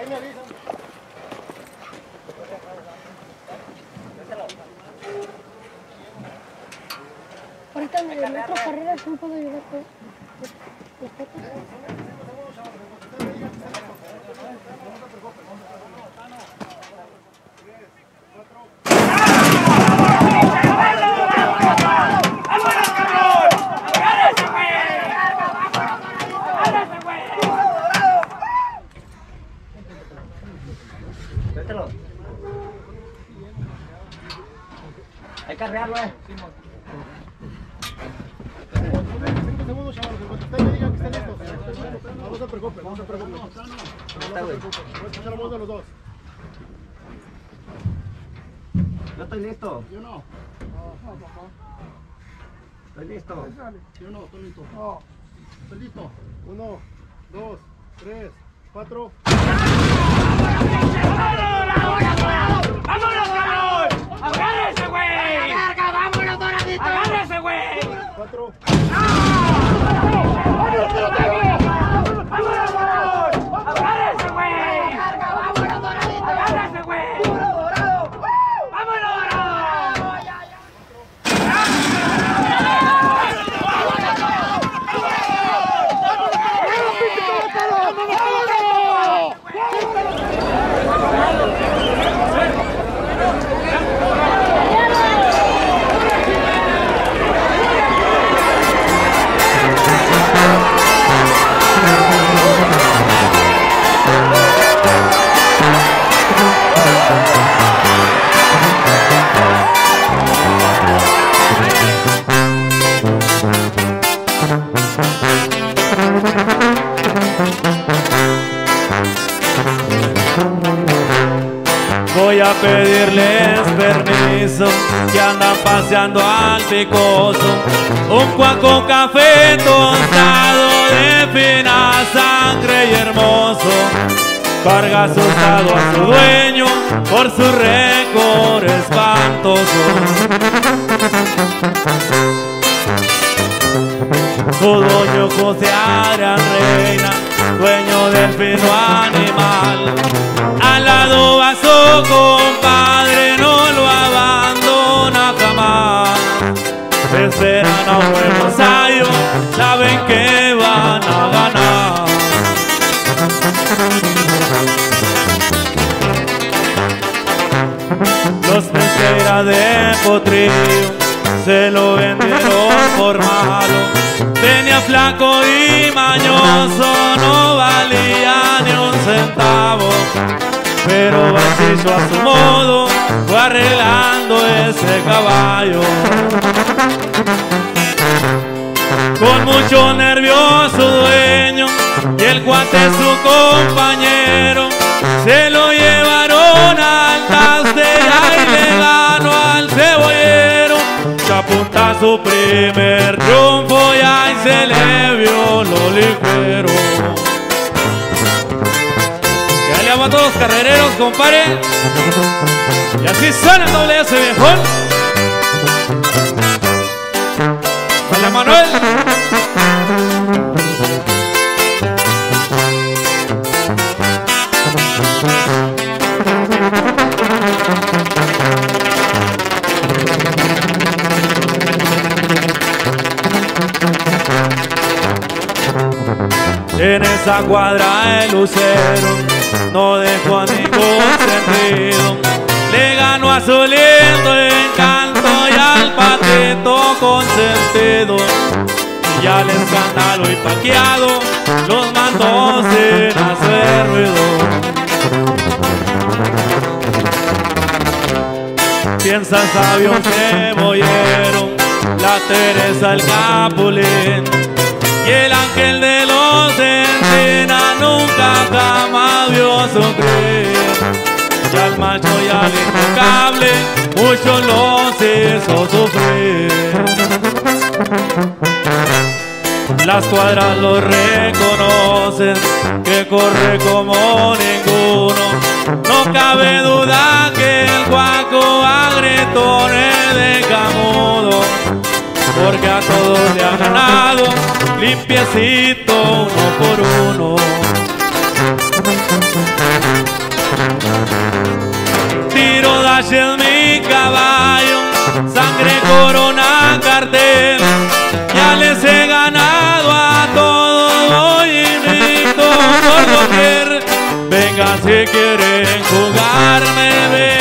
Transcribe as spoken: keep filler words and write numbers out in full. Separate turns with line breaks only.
Ahí me avisan.
Ahorita en la otra carrera sí puedo llevar todo. Los fotos.
Hay que arrearlo, eh.
cinco segundos, chavales. En cuanto usted me diga que estén listos. No se preocupen, no se preocupen. No se preocupen. Voy a escuchar la voz de los dos.
Yo estoy listo.
Yo no.
Estoy listo.
Yo no, estoy listo. No. Estoy listo. Uno, dos, tres, cuatro.
¡Vámonos, cabrón! ¡Agárrese, güey!
¡Larga, vámonos, Doradito!
¡Agárrese, güey!
Cuatro.
¡Vámonos, cabrón! ¡Agárrese, güey!
¡Larga, vámonos, Doradito!
¡Agárrese, güey! ¡Vámonos, Dorado!
Voy a pedirles permiso, que andan paseando al picoso. Un cuaco café tostado de fina sangre y hermoso. Carga asustado a su dueño por su récord espantoso. Su dueño José Adrián Reina, dueño del fino animal. Al lado va su compadre, no lo abandona jamás. Esperan a un buen ensayo, saben que van a ganar. Los pesqueras de Potrillo se lo vendieron por malo. Venía flaco y mañoso, no valía ni un centavo. Pero Basillo a su modo fue arreglando ese caballo. Con mucho nervio su dueño y el cuate su compañero se lo llevaron al Tastea y le ganó al cebollero. Se apunta a su primer triunfo y ahí se le vio lo ligero. Ya le amo a todos los carrereros, compadre. Y así suena el doble S, viejón. Hola, Manuel. En esa cuadra el lucero no dejó a ningún sentido. Le ganó a su lindo encanto y al patito consentido. Y al escándalo y paqueado los mandó sin hacer ruido. Piensa sabio un cebollero, la Teresa el Capulín y el ángel de los encinas nunca jamás vio sufrir. Y al macho y al intocable mucho los hizo sufrir. Las cuadras lo reconocen, que corre como ninguno. No cabe duda que el guaco a gritones deja mudo, porque a todos le ha ganado limpiecito uno por uno. Apache es mi caballo, sangre, corona, cartel. Ya les he ganado a todos, voy invicto por doquier. Venga si quieren jugarme, ven.